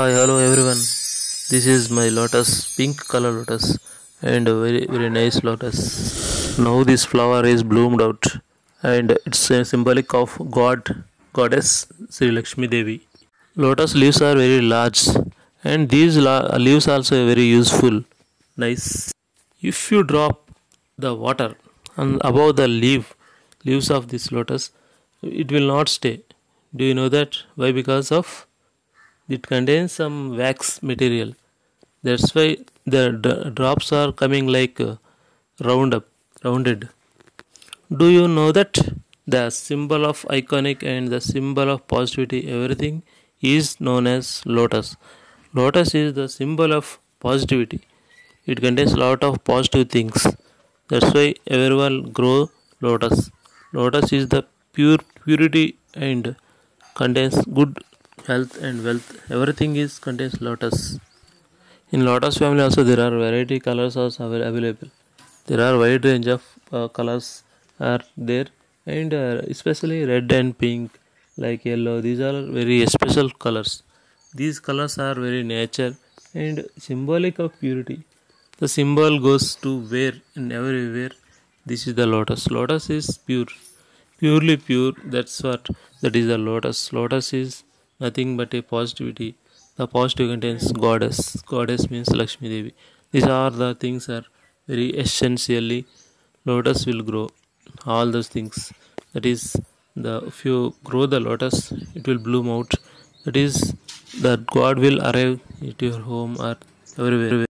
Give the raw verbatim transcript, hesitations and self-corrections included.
Hi, hello everyone. This is my lotus, pink color lotus, and a very very nice lotus. Now this flower is bloomed out, and it's a symbolic of God, goddess Sri Lakshmi Devi. Lotus leaves are very large, and these la- leaves also very useful. Nice. If you drop the water and above the leaf, leaves of this lotus, it will not stay. Do you know that? Why? Because of it contains some wax material. That's why the d- drops are coming like uh, round up, rounded. Do you know that the symbol of iconic and the symbol of positivity, everything is known as lotus. Lotus is the symbol of positivity. It contains a lot of positive things. That's why everyone grow lotus. Lotus is the pure purity and contains good health and wealth. Everything is contains lotus. In lotus family also there are variety colors also avail- available. There are wide range of uh, colors are there, and uh, especially red and pink, like yellow. These are very special colors. These colors are very nature and symbolic of purity. The symbol goes to where and everywhere. This is the lotus. Lotus is pure, purely pure. That's what that is the lotus. Lotus is nothing but a positivity. The positive contains goddess. Goddess means Lakshmi Devi. These are the things are very essentially lotus will grow. All those things. That is the if you grow the lotus, it will bloom out. That is that God will arrive at your home or everywhere.